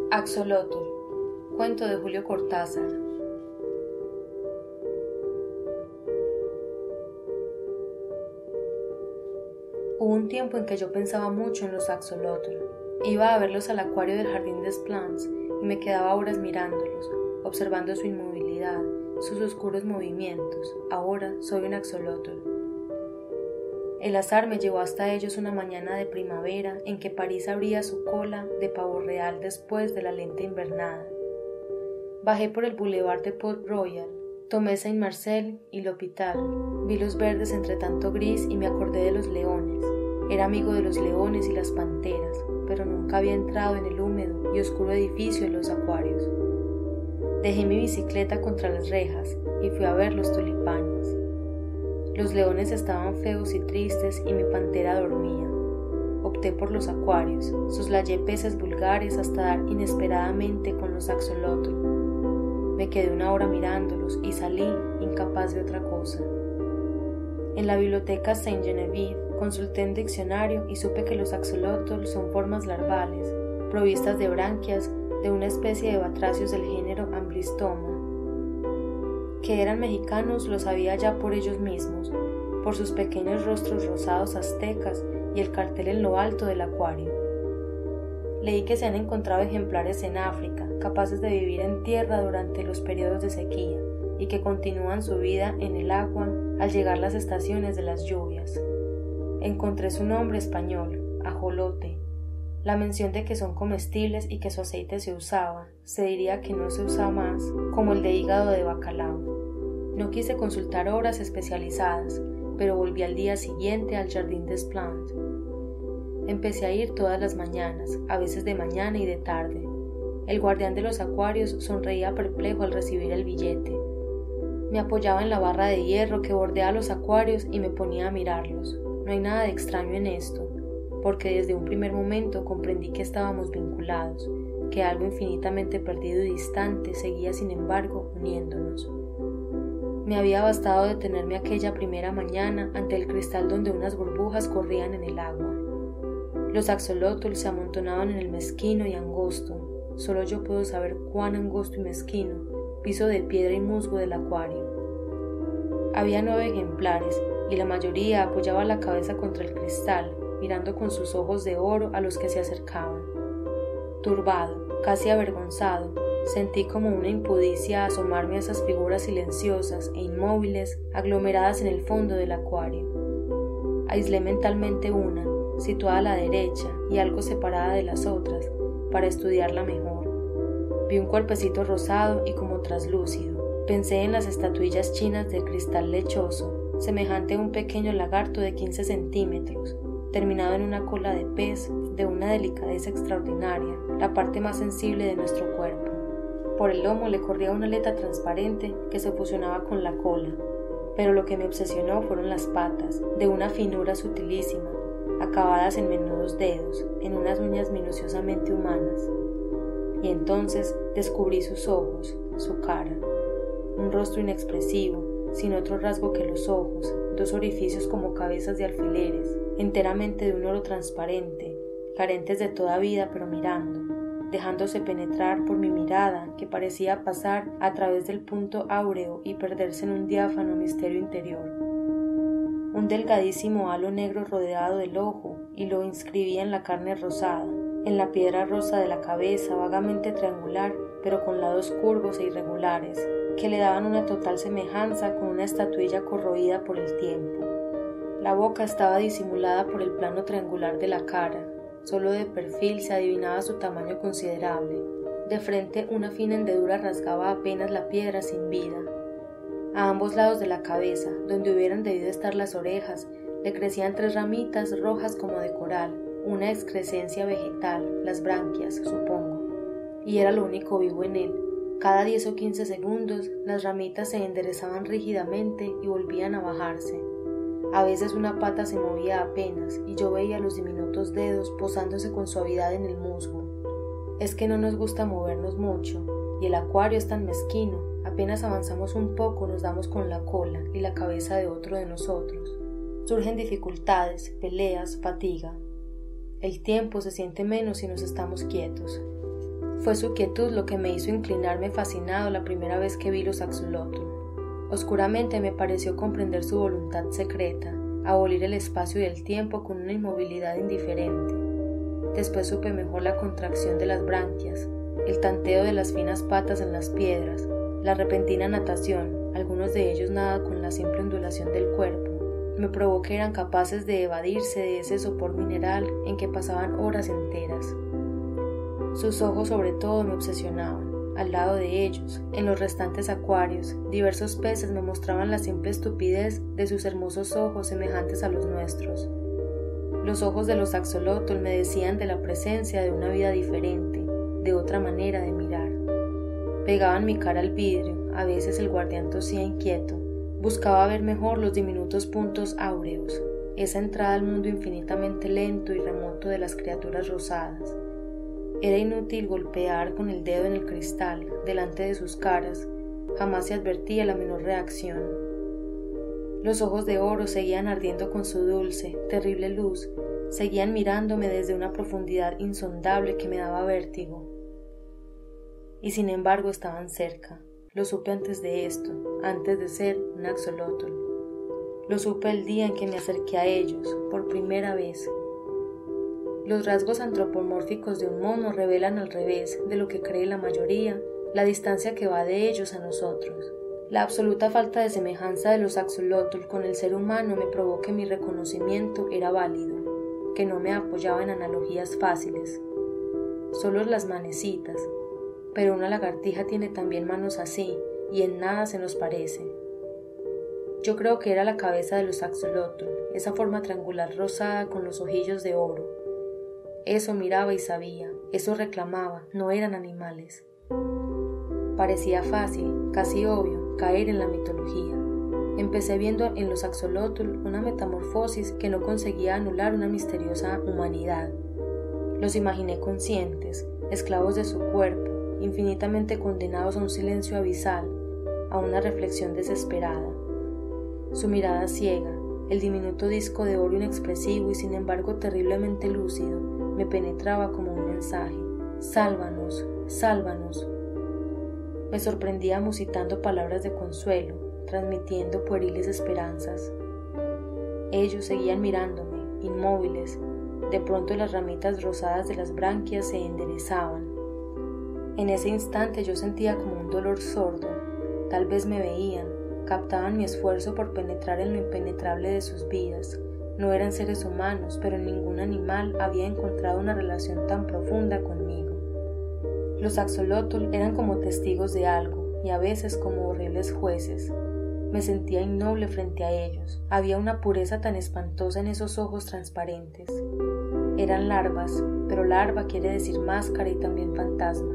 Axolotl, cuento de Julio Cortázar. Hubo un tiempo en que yo pensaba mucho en los axolotl. Iba a verlos al acuario del Jardín des Plantes y me quedaba horas mirándolos, observando su inmovilidad, sus oscuros movimientos. Ahora soy un axolotl. El azar me llevó hasta ellos una mañana de primavera en que París abría su cola de pavo real después de la lenta invernada. Bajé por el boulevard de Port Royal, tomé Saint-Marcel y l'Hôpital, vi los verdes entre tanto gris y me acordé de los leones. Era amigo de los leones y las panteras, pero nunca había entrado en el húmedo y oscuro edificio de los acuarios. Dejé mi bicicleta contra las rejas y fui a ver los tulipanes. Los leones estaban feos y tristes y mi pantera dormía. Opté por los acuarios, soslayé peces vulgares hasta dar inesperadamente con los axolotl. Me quedé una hora mirándolos y salí incapaz de otra cosa. En la biblioteca Saint-Geneviève consulté un diccionario y supe que los axolotl son formas larvales, provistas de branquias de una especie de batracios del género Amblystoma. Que eran mexicanos lo sabía ya por ellos mismos, por sus pequeños rostros rosados aztecas y el cartel en lo alto del acuario. Leí que se han encontrado ejemplares en África, capaces de vivir en tierra durante los periodos de sequía, y que continúan su vida en el agua al llegar las estaciones de las lluvias. Encontré su nombre español, ajolote. La mención de que son comestibles y que su aceite se usaba, se diría que no se usa más, como el de hígado de bacalao. No quise consultar obras especializadas, pero volví al día siguiente al Jardín des Plantes. Empecé a ir todas las mañanas, a veces de mañana y de tarde. El guardián de los acuarios sonreía perplejo al recibir el billete. Me apoyaba en la barra de hierro que bordea los acuarios y me ponía a mirarlos. No hay nada de extraño en esto, porque desde un primer momento comprendí que estábamos vinculados, que algo infinitamente perdido y distante seguía sin embargo uniéndonos. Me había bastado detenerme aquella primera mañana ante el cristal donde unas burbujas corrían en el agua. Los axolotl se amontonaban en el mezquino y angosto, solo yo puedo saber cuán angosto y mezquino, piso de piedra y musgo del acuario. Había 9 ejemplares y la mayoría apoyaba la cabeza contra el cristal, mirando con sus ojos de oro a los que se acercaban. Turbado, casi avergonzado, sentí como una impudicia asomarme a esas figuras silenciosas e inmóviles aglomeradas en el fondo del acuario. Aislé mentalmente una, situada a la derecha y algo separada de las otras, para estudiarla mejor. Vi un cuerpecito rosado y como traslúcido. Pensé en las estatuillas chinas de cristal lechoso, semejante a un pequeño lagarto de 15 centímetros, terminado en una cola de pez de una delicadeza extraordinaria, la parte más sensible de nuestro cuerpo. Por el lomo le corría una aleta transparente que se fusionaba con la cola, pero lo que me obsesionó fueron las patas, de una finura sutilísima, acabadas en menudos dedos, en unas uñas minuciosamente humanas. Y entonces descubrí sus ojos, su cara, un rostro inexpresivo, sin otro rasgo que los ojos, 2 orificios como cabezas de alfileres, enteramente de un oro transparente, carentes de toda vida pero mirando, dejándose penetrar por mi mirada que parecía pasar a través del punto áureo y perderse en un diáfano misterio interior. Un delgadísimo halo negro rodeado del ojo y lo inscribía en la carne rosada, en la piedra rosa de la cabeza vagamente triangular pero con lados curvos e irregulares, que le daban una total semejanza con una estatuilla corroída por el tiempo. La boca estaba disimulada por el plano triangular de la cara, solo de perfil se adivinaba su tamaño considerable. De frente una fina hendedura rasgaba apenas la piedra sin vida. A ambos lados de la cabeza, donde hubieran debido estar las orejas, le crecían 3 ramitas rojas como de coral, una excrescencia vegetal, las branquias, supongo, y era lo único vivo en él. Cada 10 o 15 segundos las ramitas se enderezaban rígidamente y volvían a bajarse. A veces una pata se movía apenas y yo veía los diminutos dedos posándose con suavidad en el musgo. Es que no nos gusta movernos mucho, y el acuario es tan mezquino, apenas avanzamos un poco nos damos con la cola y la cabeza de otro de nosotros. Surgen dificultades, peleas, fatiga. El tiempo se siente menos si nos estamos quietos. Fue su quietud lo que me hizo inclinarme fascinado la primera vez que vi los axolotl. Oscuramente me pareció comprender su voluntad secreta, abolir el espacio y el tiempo con una inmovilidad indiferente. Después supe mejor la contracción de las branquias, el tanteo de las finas patas en las piedras, la repentina natación, algunos de ellos nada con la simple ondulación del cuerpo. Me probó que eran capaces de evadirse de ese sopor mineral en que pasaban horas enteras. Sus ojos sobre todo me obsesionaban. Al lado de ellos, en los restantes acuarios, diversos peces me mostraban la simple estupidez de sus hermosos ojos semejantes a los nuestros. Los ojos de los axolotl me decían de la presencia de una vida diferente, de otra manera de mirar. Pegaban mi cara al vidrio, a veces el guardián tosía inquieto, buscaba ver mejor los diminutos puntos áureos, esa entrada al mundo infinitamente lento y remoto de las criaturas rosadas. Era inútil golpear con el dedo en el cristal delante de sus caras, jamás se advertía la menor reacción. Los ojos de oro seguían ardiendo con su dulce, terrible luz, seguían mirándome desde una profundidad insondable que me daba vértigo. Y sin embargo estaban cerca. Lo supe antes de esto, antes de ser un axolotl. Lo supe el día en que me acerqué a ellos, por primera vez. Los rasgos antropomórficos de un mono revelan al revés de lo que cree la mayoría, la distancia que va de ellos a nosotros. La absoluta falta de semejanza de los axolotl con el ser humano me probó que mi reconocimiento era válido, que no me apoyaba en analogías fáciles. Solo las manecitas, pero una lagartija tiene también manos así, y en nada se nos parece. Yo creo que era la cabeza de los axolotl, esa forma triangular rosada con los ojillos de oro. Eso miraba y sabía, eso reclamaba, no eran animales. Parecía fácil, casi obvio, caer en la mitología. Empecé viendo en los axolotl una metamorfosis que no conseguía anular una misteriosa humanidad. Los imaginé conscientes, esclavos de su cuerpo, infinitamente condenados a un silencio abisal, a una reflexión desesperada. Su mirada ciega, el diminuto disco de oro inexpresivo y sin embargo terriblemente lúcido, me penetraba como un mensaje. ¡Sálvanos! ¡Sálvanos! Me sorprendía musitando palabras de consuelo, transmitiendo pueriles esperanzas. Ellos seguían mirándome, inmóviles. De pronto las ramitas rosadas de las branquias se enderezaban. En ese instante yo sentía como un dolor sordo. Tal vez me veían, captaban mi esfuerzo por penetrar en lo impenetrable de sus vidas. No eran seres humanos, pero ningún animal había encontrado una relación tan profunda conmigo. Los axolotl eran como testigos de algo, y a veces como horribles jueces. Me sentía innoble frente a ellos. Había una pureza tan espantosa en esos ojos transparentes. Eran larvas, pero larva quiere decir máscara y también fantasma.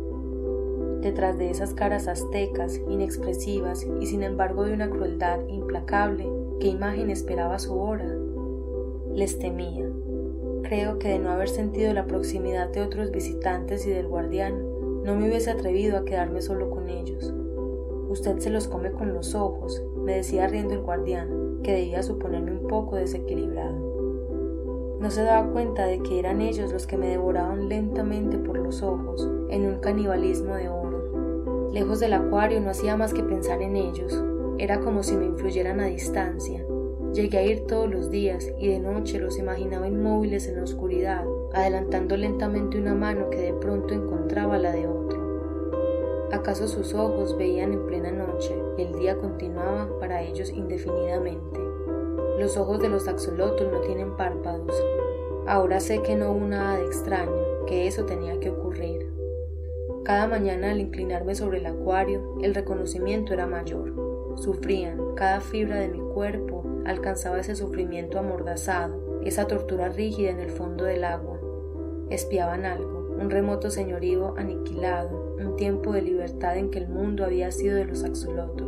Detrás de esas caras aztecas, inexpresivas y sin embargo de una crueldad implacable, ¿qué imagen esperaba su hora? Les temía. Creo que de no haber sentido la proximidad de otros visitantes y del guardián, no me hubiese atrevido a quedarme solo con ellos. Usted se los come con los ojos, me decía riendo el guardián, que debía suponerme un poco desequilibrado. No se daba cuenta de que eran ellos los que me devoraban lentamente por los ojos, en un canibalismo de oro. Lejos del acuario no hacía más que pensar en ellos. Era como si me influyeran a distancia. Llegué a ir todos los días y de noche los imaginaba inmóviles en la oscuridad, adelantando lentamente una mano que de pronto encontraba la de otro. ¿Acaso sus ojos veían en plena noche y el día continuaba para ellos indefinidamente? Los ojos de los axolotl no tienen párpados. Ahora sé que no hubo nada de extraño, que eso tenía que ocurrir. Cada mañana al inclinarme sobre el acuario, el reconocimiento era mayor. Sufrían, cada fibra de mi cuerpo alcanzaba ese sufrimiento amordazado, esa tortura rígida en el fondo del agua. Espiaban algo, un remoto señorío aniquilado, un tiempo de libertad en que el mundo había sido de los axolotl.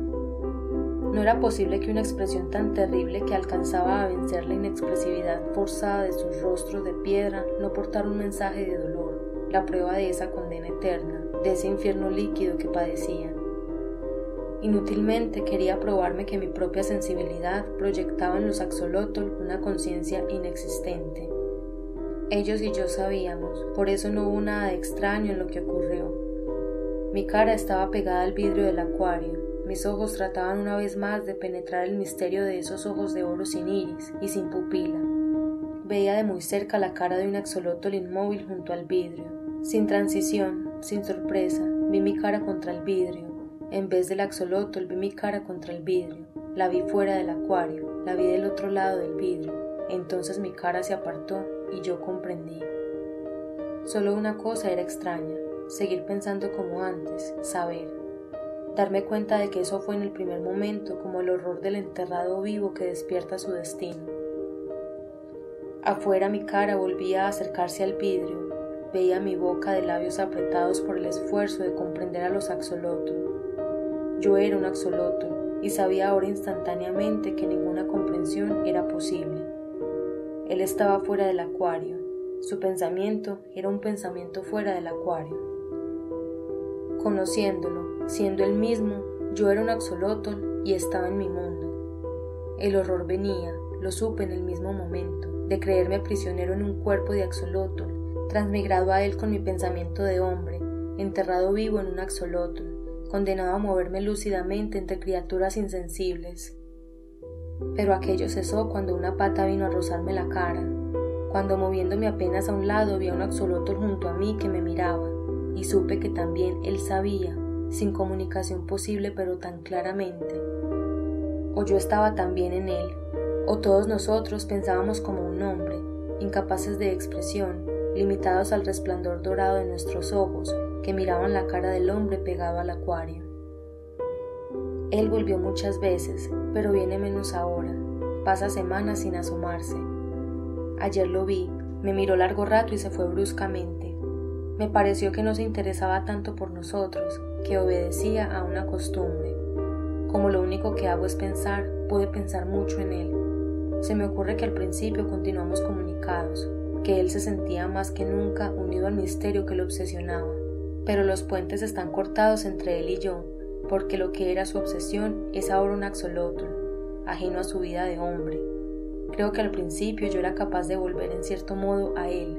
No era posible que una expresión tan terrible que alcanzaba a vencer la inexpresividad forzada de sus rostros de piedra no portara un mensaje de dolor, la prueba de esa condena eterna, de ese infierno líquido que padecían. Inútilmente quería probarme que mi propia sensibilidad proyectaba en los axolotl una conciencia inexistente. Ellos y yo sabíamos, por eso no hubo nada de extraño en lo que ocurrió. Mi cara estaba pegada al vidrio del acuario, mis ojos trataban una vez más de penetrar el misterio de esos ojos de oro sin iris y sin pupila. Veía de muy cerca la cara de un axolotl inmóvil junto al vidrio. Sin transición, sin sorpresa, vi mi cara contra el vidrio. En vez del axolotl vi mi cara contra el vidrio. La vi fuera del acuario, la vi del otro lado del vidrio. Entonces mi cara se apartó y yo comprendí. Solo una cosa era extraña, seguir pensando como antes, saber. Darme cuenta de que eso fue en el primer momento como el horror del enterrado vivo que despierta su destino. Afuera mi cara volvía a acercarse al vidrio, veía mi boca de labios apretados por el esfuerzo de comprender a los axolotl. Yo era un axolotl y sabía ahora instantáneamente que ninguna comprensión era posible. Él estaba fuera del acuario, su pensamiento era un pensamiento fuera del acuario. Conociéndolo, siendo él mismo, yo era un axolotl y estaba en mi mundo. El horror venía, lo supe en el mismo momento, de creerme prisionero en un cuerpo de axolotl, transmigrado a él con mi pensamiento de hombre, enterrado vivo en un axolotl, condenado a moverme lúcidamente entre criaturas insensibles. Pero aquello cesó cuando una pata vino a rozarme la cara, cuando moviéndome apenas a un lado vi a un axolotl junto a mí que me miraba, y supe que también él sabía, sin comunicación posible pero tan claramente. O yo estaba también en él, o todos nosotros pensábamos como un hombre, incapaces de expresión, limitados al resplandor dorado de nuestros ojos, que miraban la cara del hombre pegado al acuario. Él volvió muchas veces, pero viene menos ahora, pasa semanas sin asomarse. Ayer lo vi, me miró largo rato y se fue bruscamente. Me pareció que no se interesaba tanto por nosotros, que obedecía a una costumbre. Como lo único que hago es pensar, pude pensar mucho en él. Se me ocurre que al principio continuamos comunicados, que él se sentía más que nunca unido al misterio que lo obsesionaba, pero los puentes están cortados entre él y yo, porque lo que era su obsesión es ahora un axolotl, ajeno a su vida de hombre. Creo que al principio yo era capaz de volver en cierto modo a él,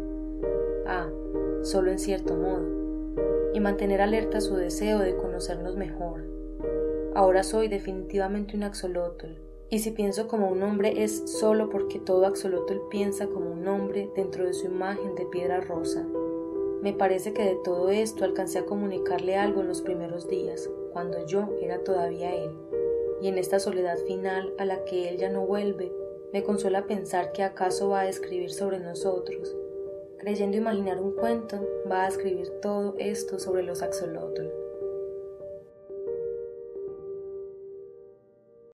solo en cierto modo, y mantener alerta su deseo de conocernos mejor. Ahora soy definitivamente un axolotl, y si pienso como un hombre es solo porque todo axolotl piensa como un hombre dentro de su imagen de piedra rosa. Me parece que de todo esto alcancé a comunicarle algo en los primeros días, cuando yo era todavía él, y en esta soledad final a la que él ya no vuelve, me consuela pensar que acaso va a escribir sobre nosotros. Creyendo imaginar un cuento, va a escribir todo esto sobre los axolotl.